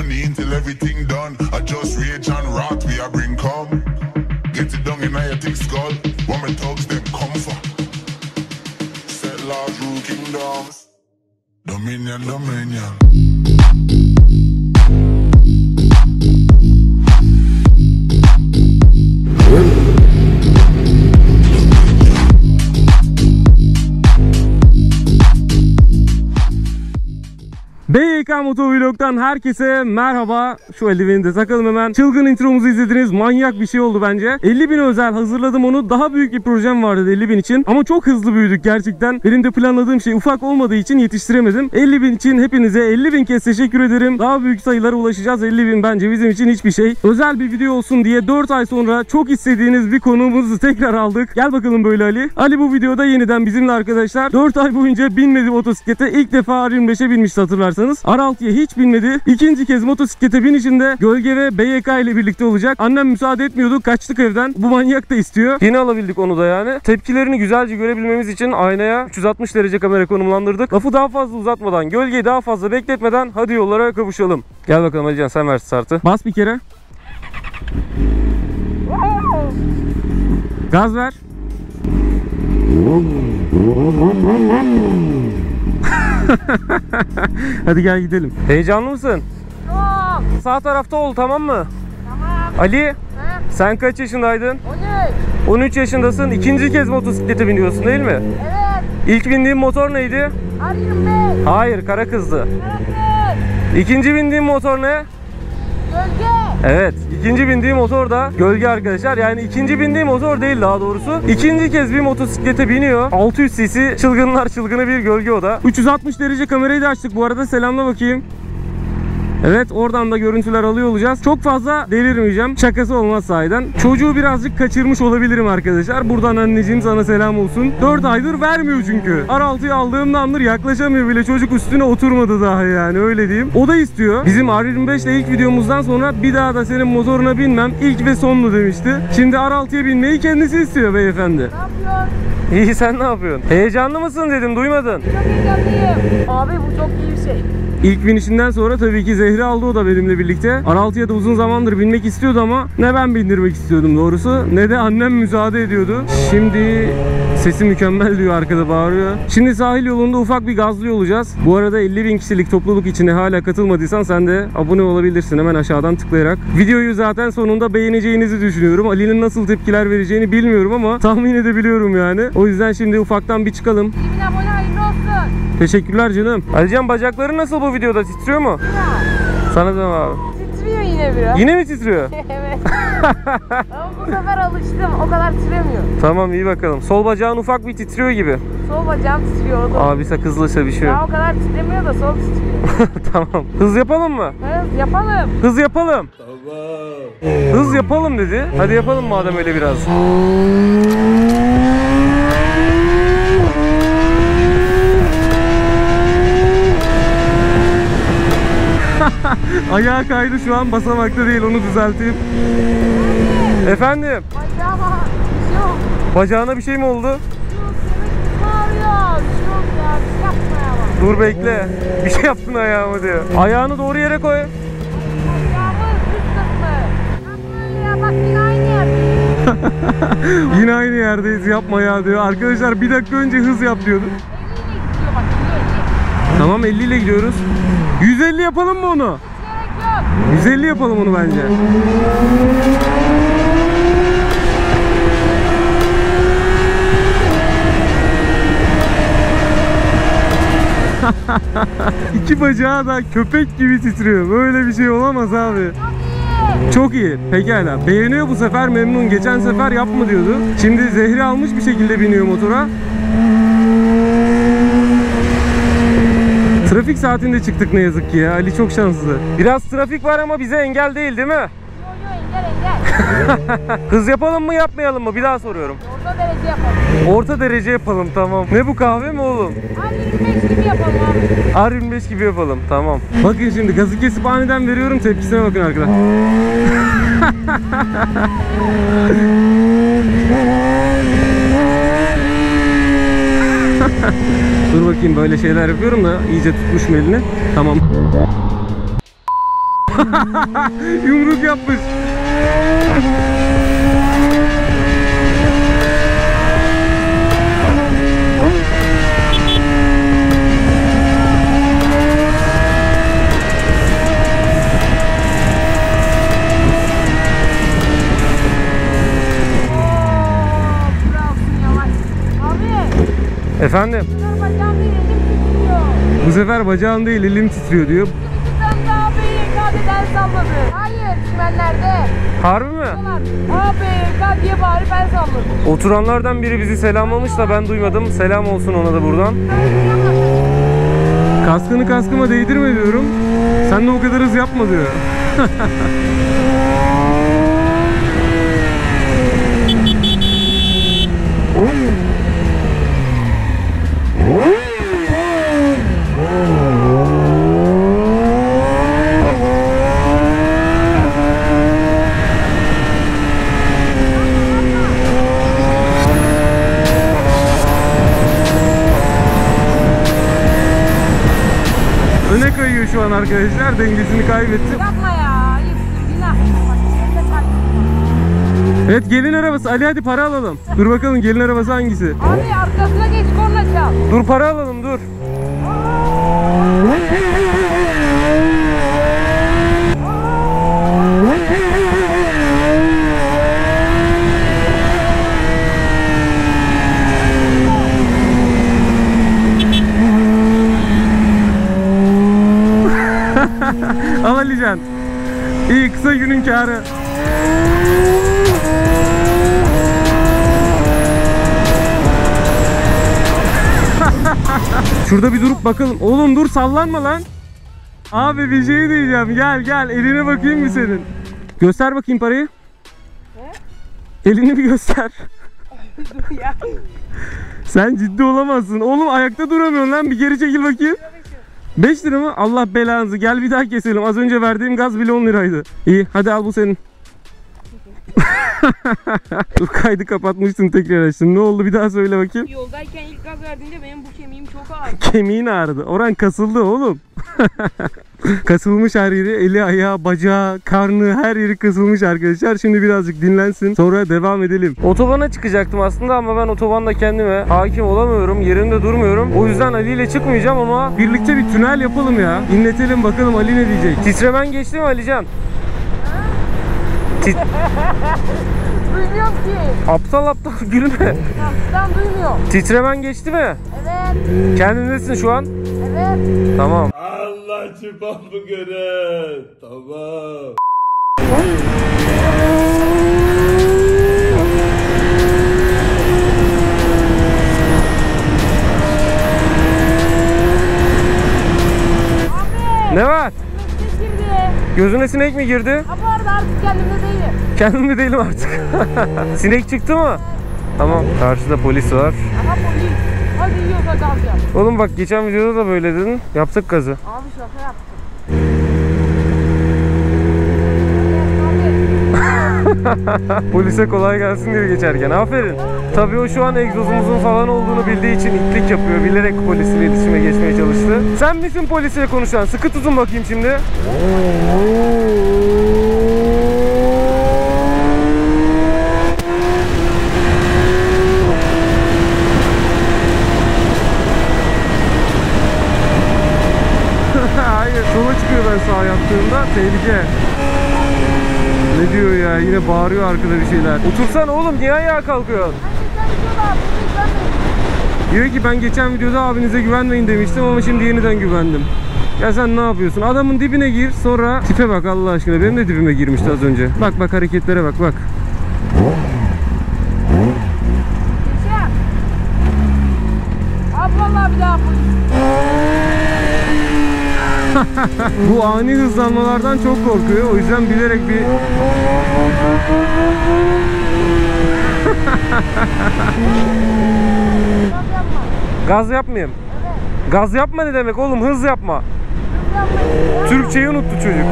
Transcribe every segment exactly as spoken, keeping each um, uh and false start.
money until everything done. I just rage and rot, we a bring come. Get it down in a thick skull. When me thugs them comfort. Set large rule kingdoms. Dominion, dominion. B Y K Motovlog'dan herkese merhaba. Şu eldiveni de takalım hemen. Çılgın intromuzu izlediniz. Manyak bir şey oldu bence. elli bin özel hazırladım onu. Daha büyük bir projem vardı elli bin için. Ama çok hızlı büyüdük gerçekten. Benim de planladığım şey ufak olmadığı için yetiştiremedim. elli bin için hepinize elli bin kez teşekkür ederim. Daha büyük sayılara ulaşacağız. elli bin bence bizim için hiçbir şey. Özel bir video olsun diye dört ay sonra çok istediğiniz bir konuğumuzu tekrar aldık. Gel bakalım böyle Ali. Ali bu videoda yeniden bizimle arkadaşlar. dört ay boyunca binmedi motosiklete. İlk defa R yirmi beşe binmişti hatırlarsanız. R altıya hiç binmedi. İkinci kez motosiklete binişinde Gölge ve B Y K ile birlikte olacak. Annem müsaade etmiyordu. Kaçtık evden. Bu manyak da istiyor. Yeni alabildik onu da yani. Tepkilerini güzelce görebilmemiz için aynaya üç yüz altmış derece kamera konumlandırdık. Lafı daha fazla uzatmadan, Gölgeyi daha fazla bekletmeden hadi yollara kavuşalım. Gel bakalım Alican, sen ver startı. Bas bir kere. Gaz ver. Hadi gel gidelim. Heyecanlı mısın? Yok. Sağ tarafta ol, tamam mı? Tamam. Ali, He? sen kaç yaşındaydın? on üç. on üç yaşındasın. İkinci kez motosiklete biniyorsun değil mi? Evet. İlk bindiğin motor neydi? R yirmi beş. Hayır, kara kızdı. Evet. İkinci bindiğin motor ne? Gölge. Evet, ikinci bindiğim motor da Gölge arkadaşlar. Yani ikinci bindiğim motor değil daha doğrusu. İkinci kez bir motosiklete biniyor. altı yüz cc çılgınlar çılgını bir Gölge o da. üç yüz altmış derece kamerayı da açtık bu arada. Selamla bakayım. Evet, oradan da görüntüler alıyor olacağız. Çok fazla delirmeyeceğim. Şakası olmaz sahiden. Çocuğu birazcık kaçırmış olabilirim arkadaşlar. Buradan anneciğim sana selam olsun. dört aydır vermiyor çünkü. R altıyı aldığımdandır yaklaşamıyor bile. Çocuk üstüne oturmadı daha yani, öyle diyeyim. O da istiyor. Bizim R yirmi beş ile ilk videomuzdan sonra bir daha da senin motoruna binmem. İlk ve sonlu demişti. Şimdi R altıya binmeyi kendisi istiyor beyefendi. Ne yapıyorsun? İyi, sen ne yapıyorsun? Heyecanlı mısın dedim, duymadın. Çok heyecanlıyım. Abi bu çok iyi bir şey. İlk binişinden sonra tabii ki Zehri aldı, o da benimle birlikte. R altıya da uzun zamandır binmek istiyordu ama ne ben bindirmek istiyordum doğrusu, ne de annem müsaade ediyordu. Şimdi sesi mükemmel diyor, arkada bağırıyor. Şimdi sahil yolunda ufak bir gazlıyor olacağız. Bu arada elli bin kişilik topluluk içine hala katılmadıysan sen de abone olabilirsin hemen aşağıdan tıklayarak. Videoyu zaten sonunda beğeneceğinizi düşünüyorum. Ali'nin nasıl tepkiler vereceğini bilmiyorum ama tahmin edebiliyorum yani. O yüzden şimdi ufaktan bir çıkalım. yirmi bin abone hayırlı olsun. Teşekkürler canım. Alican, bacakların nasıl bu videoda, titriyor mu? Ya. Sana da abi. Titriyor yine biraz. Yine mi titriyor? Evet. Ama bu sefer alıştım. O kadar titremiyor. Tamam, iyi bakalım. Sol bacağın ufak bir titriyor gibi. Sol bacağım titriyor. O da. Abi sakızlaşa bir şey Ya yok. o kadar titremiyor da sol titriyor. Tamam. Hız yapalım mı? Hız yapalım. Hız yapalım. Tamam. Hız yapalım dedi. Hadi yapalım madem öyle biraz. Ayağa kaydı şu an, basamakta değil, onu düzelteyim. Efendim? Bacağıma bir şey yok. Bacağına bir şey mi oldu? Yok, kemik ağrıyor. Bir şey yok ya. Bir şey yapma ya. Dur bekle. Bir şey yaptın ayağıma diyor. Ayağını doğru yere koy. Bacağımın üst kısmı. Yapma öyle ya. Bak yine aynı yerde. Yine aynı yerdeyiz, yapma ya diyor. Arkadaşlar bir dakika önce hız yap diyordu. elli ile gidiyor bak. elli. Tamam, elli ile gidiyoruz. yüz elli yapalım mı onu? Gerek yok. yüz elli yapalım onu bence. İki bacağı da köpek gibi titriyor. Böyle bir şey olamaz abi. Çok iyi. Pekala. Beğeniyor bu sefer, memnun. Geçen sefer yapma diyordu. Şimdi Zehri almış bir şekilde biniyor motora. Trafik saatinde çıktık ne yazık ki ya. Ali çok şanslı. Biraz trafik var ama bize engel değil, değil mi? Yok yok, engel engel. Hız yapalım mı yapmayalım mı? Bir daha soruyorum. Orta derece yapalım. Orta derece yapalım, tamam. Ne bu, kahve mi oğlum? R yirmi beş gibi yapalım abi. R yirmi beş gibi yapalım, tamam. Bakın şimdi gazı kesip aniden veriyorum, tepkisine bakın arkadaşlar. Dur bakayım, böyle şeyler yapıyorum da iyice tutmuşum elini. Tamam. Yumruk yapmış. Efendim? Bacağım değil, elim titriyor. Bu sefer bacağım değil, elim titriyor diyor. İki tane daha abi Y K'den salladı. Hayır, çimenlerde. Harbi mi? Abi Y K diye bari ben salladım. Oturanlardan biri bizi selamlamış da ben duymadım. Selam olsun ona da buradan. Kaskını kaskıma değdirme diyorum. Sen de o kadar hız yapma diyor. Öne kayıyor şu an arkadaşlar. Dengesini kaybetti. Yapma ya. Ayıp. Günah. Bak, sen de kalk. Evet, gelin arabası. Ali hadi para alalım. Dur bakalım gelin arabası hangisi? Abi arkasına geç, korna çal. Dur para alalım dur. Al Alican. İyi, kısa günün kârı. Şurada bir durup bakalım. Oğlum dur, sallanma lan. Abi bir şey diyeceğim. Gel gel, eline bakayım mı senin? Göster bakayım parayı. Elini bir göster. Sen ciddi olamazsın. Oğlum ayakta duramıyorsun lan. Bir geri çekil bakayım. beş lira mı? Allah belanızı. Gel bir daha keselim. Az önce verdiğim gaz bile on liraydı. İyi hadi al, bu senin. Dur, kaydı kapatmıştın, tekrar açtın. Ne oldu, bir daha söyle bakayım. Yoldayken ilk gaz verdiğinde benim bu kemiğim çok ağrıdı. Kemiğin ağrıdı. Oran kasıldı oğlum. Kasılmış her yeri. Eli, ayağı, bacağı, karnı, her yeri kasılmış arkadaşlar. Şimdi birazcık dinlensin. Sonra devam edelim. Otobana çıkacaktım aslında ama ben otobanda kendime hakim olamıyorum. Yerimde durmuyorum. O yüzden Ali ile çıkmayacağım ama birlikte bir tünel yapalım ya. İnletelim bakalım Ali ne diyecek. Titremen geçti mi Alican? Tit Duymuyorum ki. aptal aptal gülme. Tamam, duymuyor. Titremen geçti mi? Evet. Kendindesin şu an. Evet. Tamam. Allah çıpamı göre. Tamam. Abi. Ne var? Ses girdi. Gözüne sinek mi girdi? Ha bu arada artık kendimde değilim. Kendimde değilim artık. Sinek çıktı mı? Tamam. Karşıda polis var. Aha polis. Hadi yiyorsa gaz yap. Oğlum bak, geçen videoda da böyle dedin. Yaptık gazı. Abi şaka yaptım. Polise kolay gelsin diyor geçerken. Aferin. Tabii o şu an egzozumuzun falan olduğunu bildiği için itlik yapıyor. Bilerek polisle iletişime geçmeye çalıştı. Sen misin polisle konuşan? Sıkı tutun bakayım şimdi. Hayır, sola çıkıyor ben sağ yaptığımda. Tehlike. Ne diyor ya? Yine bağırıyor arkada bir şeyler. Otursana oğlum, niye ayağa kalkıyorsun? Diyor ki ben geçen videoda abinize güvenmeyin demiştim ama şimdi yeniden güvendim. Ya sen ne yapıyorsun? Adamın dibine gir, sonra tipe bak Allah aşkına. Benim de dibime girmişti az önce. Bak bak, hareketlere bak bak. Abi vallahi bir daha polis. Bu ani hızlanmalardan çok korkuyor. O yüzden bilerek bir... Gaz yapma. Gaz yapmayayım. Evet. Gaz yapma ne demek oğlum? Hız yapma. Gaz yapmayın. Türkçeyi unuttu çocuk.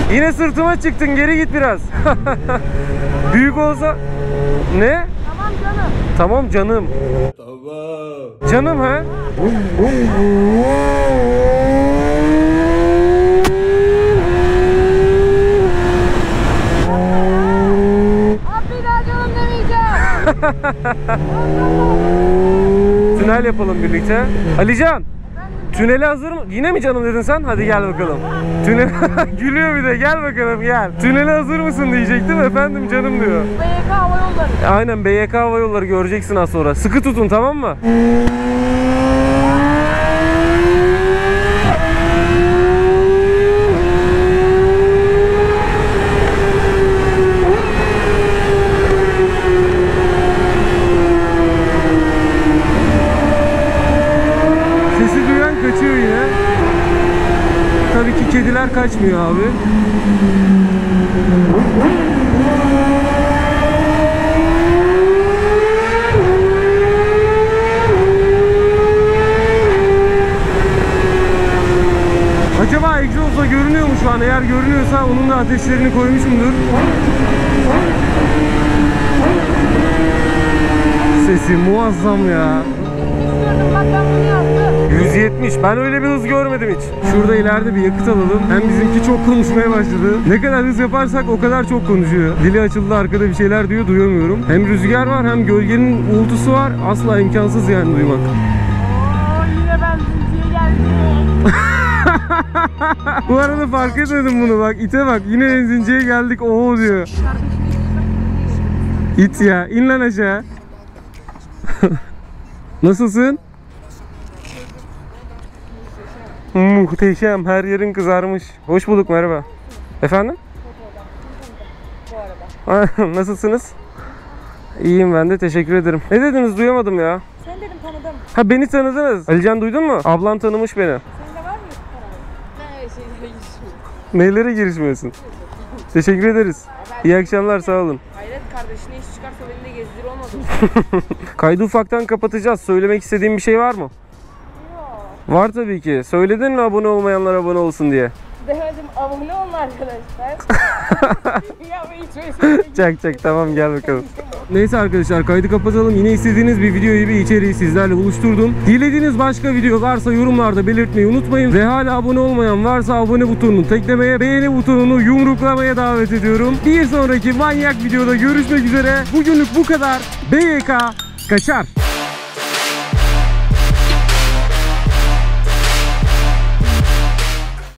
Yine sırtıma çıktın, geri git biraz. Büyük olsa... Ne? Tamam canım. Tamam canım. Tamam. Canım ha? Abi bir daha canım demeyeceğim. Tünel yapalım birlikte. Alican, tünele hazır mı? Yine mi canım dedin sen? Hadi gel bakalım. Tünel gülüyor bir de, gel bakalım gel. Tünele hazır mısın diyecektim, efendim canım diyor. B Y K Hava Yolları. Aynen, B Y K Hava Yolları, göreceksin az sonra. Sıkı tutun, tamam mı? Sesi duyan kaçıyor yine. Tabii ki kediler kaçmıyor abi. Acaba egzozla görünüyor mu şu an? Eğer görünüyorsa onun da ateşlerini koymuşumdur. Sesi muazzam ya. İstiyordum bak ben bunu yaptım. yüz yetmiş. Ben öyle bir hız görmedim hiç. Şurada ileride bir yakıt alalım. Hem bizimki çok konuşmaya başladı. Ne kadar hız yaparsak o kadar çok konuşuyor. Dili açıldı, arkada bir şeyler diyor, duyamıyorum. Hem rüzgar var hem gölgenin uğultusu var. Asla imkansız yani duymak. Oo yine benzinciye geldik. Bu arada fark etmedim bunu, bak ite bak, yine benzinciye geldik ooo diyor. İt ya, in lan aşağı. Nasılsın? Muhteşem, her yerin kızarmış. Hoş bulduk, merhaba. Efendim? Nasılsınız? İyiyim ben de, teşekkür ederim. Ne dediniz, duyamadım ya. Sen dedim tanıdım. Ha, beni tanıdınız. Alican, duydun mu? Ablan tanımış beni. Sende var mı YouTube kanalı? Ben şeylere girişmiyorum. Neylere girişmiyorsun? Teşekkür ederiz. İyi akşamlar, sağ olun. Hayret, kardeşine iş çıkarsa beni de gezdir olmadı. Kaydı ufaktan kapatacağız. Söylemek istediğin bir şey var mı? Var tabii ki. Söyledin mi abone olmayanlar abone olsun diye? Demedim, abone olun arkadaşlar. Ya hiç Çak çak, tamam, gel bakalım. Neyse arkadaşlar, kaydı kapatalım. Yine istediğiniz bir videoyu, bir içeriği sizlerle buluşturdum. Dilediğiniz başka video varsa yorumlarda belirtmeyi unutmayın. Ve hala abone olmayan varsa abone butonunu teklemeye, beğeni butonunu yumruklamaya davet ediyorum. Bir sonraki manyak videoda görüşmek üzere. Bugünlük bu kadar. B Y K kaçar.